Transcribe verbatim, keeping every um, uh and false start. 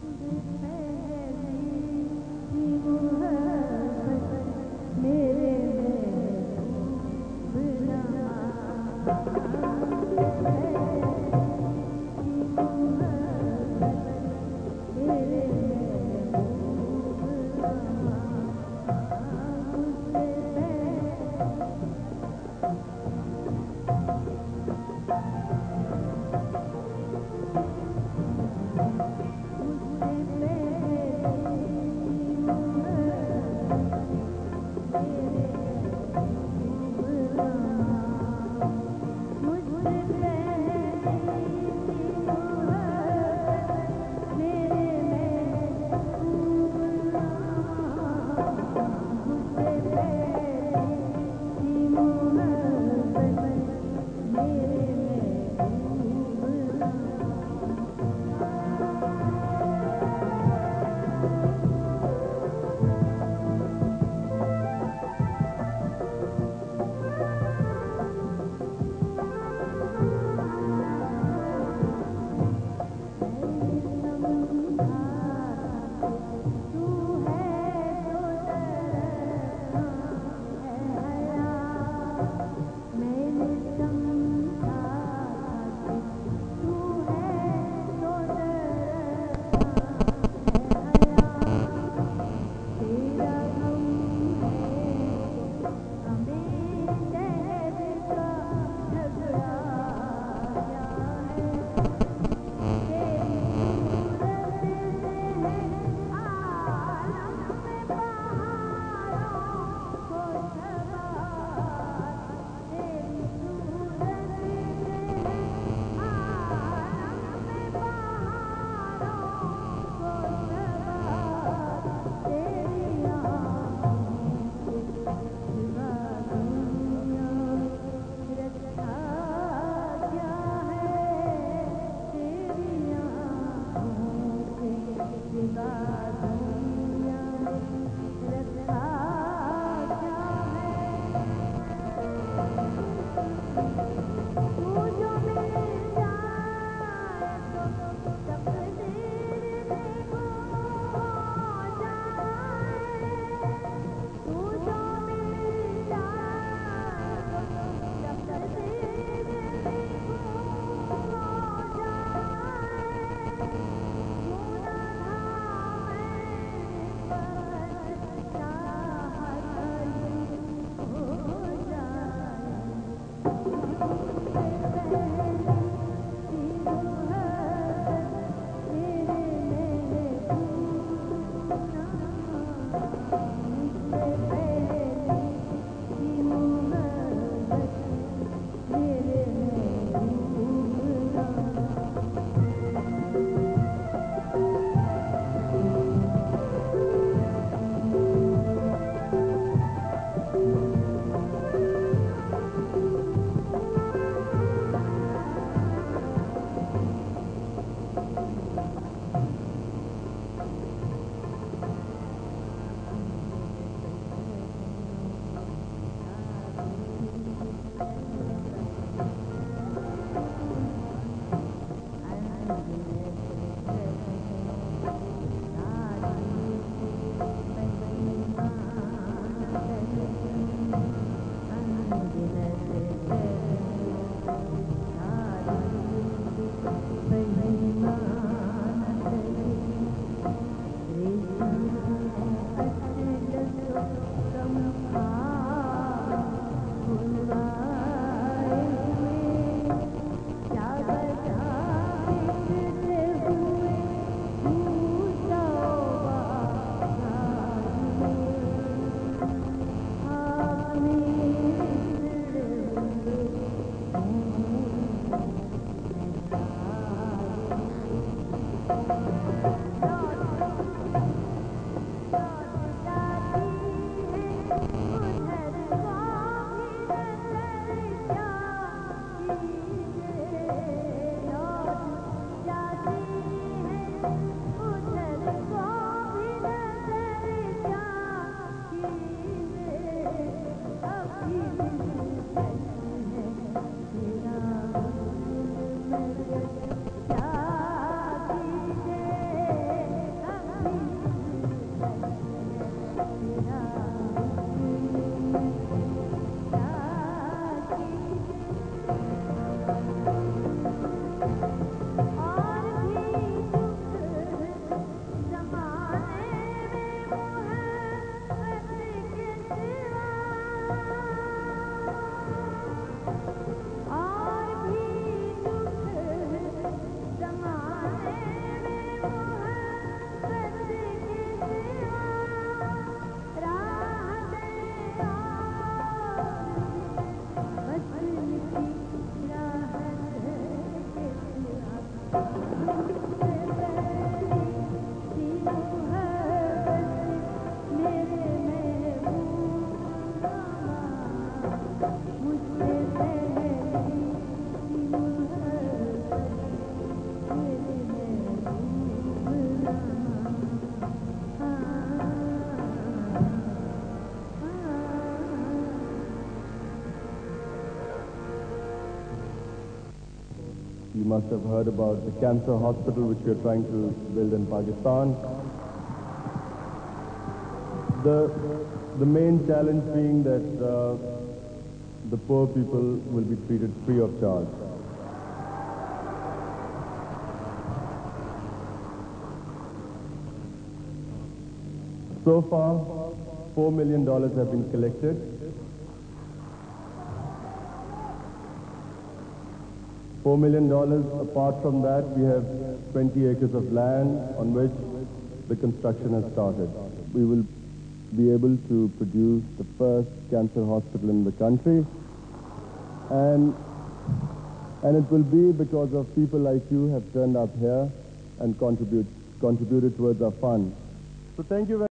क्या कीजिए you must have heard about the cancer hospital which we are trying to build in Pakistan. The, the main challenge being that uh, the poor people will be treated free of charge. So far, four million dollars have been collected. Four million dollars. Apart from that, we have twenty acres of land on which the construction has started. We will be able to produce the first cancer hospital in the country, and and it will be because of people like you have turned up here and contribute, contributed towards our fund. So thank you very